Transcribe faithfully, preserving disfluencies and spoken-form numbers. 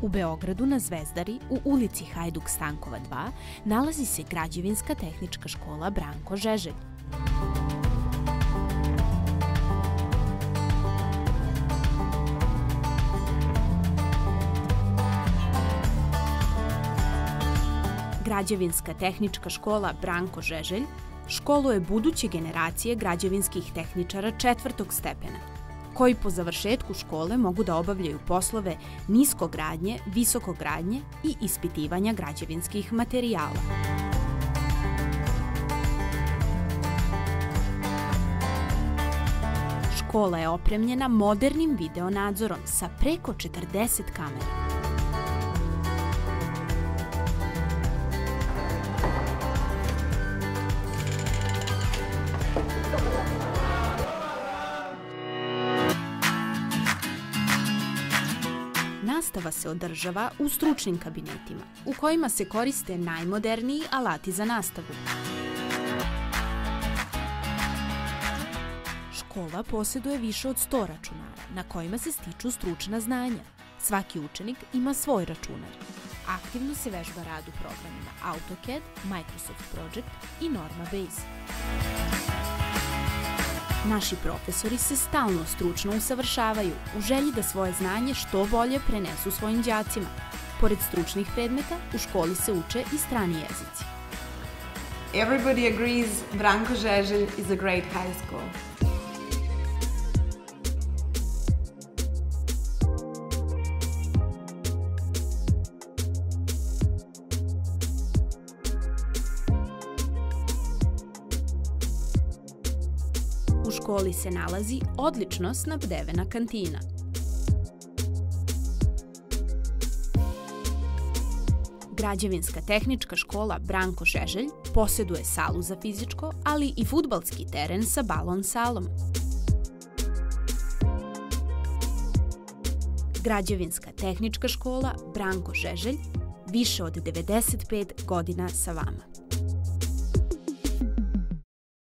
U Beogradu na Zvezdari, u ulici Hajduk Stankova dva, nalazi se Građevinska tehnička škola Branko Žeželj. Građevinska tehnička škola Branko Žeželj školuje buduće generacije građevinskih tehničara četvrtog stepena, koji po završetku škole mogu da obavljaju poslove niskogradnje, visokogradnje i ispitivanja građevinskih materijala. Škola je opremljena modernim videonadzorom sa preko četrdeset kamera. Nastava se održava u stručnim kabinetima, u kojima se koriste najmoderniji alati za nastavu. Škola posjeduje više od sto računara, na kojima se stiču stručna znanja. Svaki učenik ima svoj računar. Aktivno se vežba rad u programima AutoCAD, Microsoft Project i Norma Base. Naši profesori se stalno stručno usavršavaju u želji da svoje znanje što bolje prenesu svojim đacima. Pored stručnih predmeta, u školi se uče i strani jezici. Everybody agrees Branko Žeželj is a great high school. U školi se nalazi odlično snabdevena kantina. Građevinska tehnička škola Branko Žeželj posjeduje salu za fizičko, ali i fudbalski teren sa balon salom. Građevinska tehnička škola Branko Žeželj više od devedeset pet godina sa vama.